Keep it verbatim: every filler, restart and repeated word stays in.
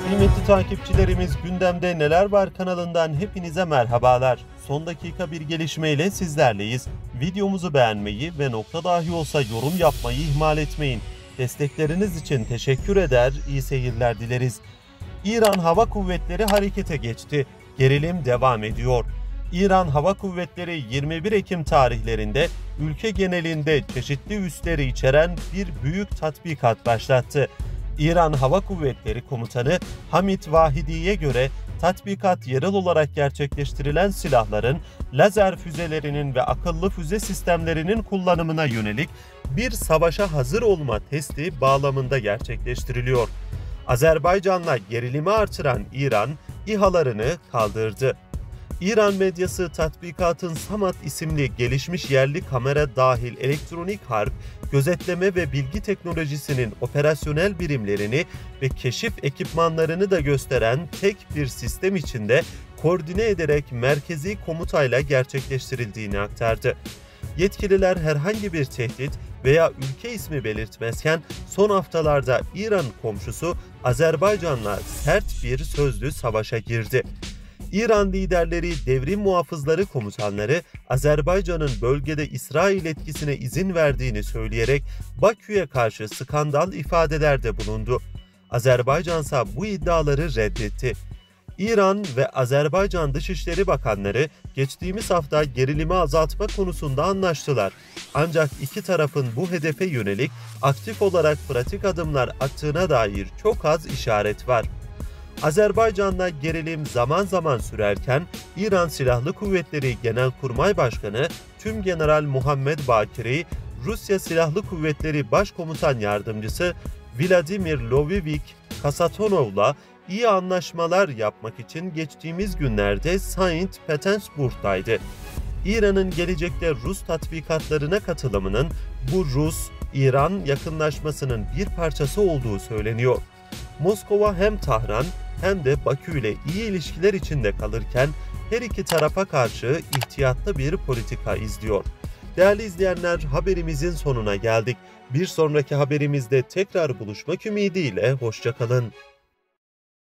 Kıymetli takipçilerimiz, Gündemde Neler Var kanalından hepinize merhabalar. Son dakika bir gelişmeyle sizlerleyiz. Videomuzu beğenmeyi ve nokta dahi olsa yorum yapmayı ihmal etmeyin. Destekleriniz için teşekkür eder, iyi seyirler dileriz. İran Hava Kuvvetleri harekete geçti. Gerilim devam ediyor. İran Hava Kuvvetleri yirmi bir Ekim tarihlerinde ülke genelinde çeşitli üsleri içeren bir büyük tatbikat başlattı. İran Hava Kuvvetleri Komutanı Hamid Vahidi'ye göre tatbikat yerel olarak gerçekleştirilen silahların, lazer füzelerinin ve akıllı füze sistemlerinin kullanımına yönelik bir savaşa hazır olma testi bağlamında gerçekleştiriliyor. Azerbaycan'la gerilimi artıran İran, İHA'larını kaldırdı. İran medyası tatbikatın SAMAT isimli gelişmiş yerli kamera dahil elektronik harp, gözetleme ve bilgi teknolojisinin operasyonel birimlerini ve keşif ekipmanlarını da gösteren tek bir sistem içinde koordine ederek merkezi komutayla gerçekleştirildiğini aktardı. Yetkililer herhangi bir tehdit veya ülke ismi belirtmezken son haftalarda İran komşusu Azerbaycan'la sert bir sözlü savaşa girdi. İran liderleri, devrim muhafızları komutanları Azerbaycan'ın bölgede İsrail etkisine izin verdiğini söyleyerek Bakü'ye karşı skandal ifadelerde bulundu. Azerbaycan ise bu iddiaları reddetti. İran ve Azerbaycan Dışişleri Bakanları geçtiğimiz hafta gerilimi azaltma konusunda anlaştılar. Ancak iki tarafın bu hedefe yönelik aktif olarak pratik adımlar attığına dair çok az işaret var. Azerbaycan'da gerilim zaman zaman sürerken İran Silahlı Kuvvetleri Genelkurmay Başkanı Tümgeneral Muhammed Bakiri, Rusya Silahlı Kuvvetleri Başkomutan Yardımcısı Vladimir Lovivik Kasatonov'la iyi anlaşmalar yapmak için geçtiğimiz günlerde Saint Petersburg'daydı. İran'ın gelecekte Rus tatbikatlarına katılımının bu Rus-İran yakınlaşmasının bir parçası olduğu söyleniyor. Moskova hem Tahran hem de Bakü ile iyi ilişkiler içinde kalırken her iki tarafa karşı ihtiyatlı bir politika izliyor. Değerli izleyenler, haberimizin sonuna geldik. Bir sonraki haberimizde tekrar buluşmak ümidiyle hoşça kalın.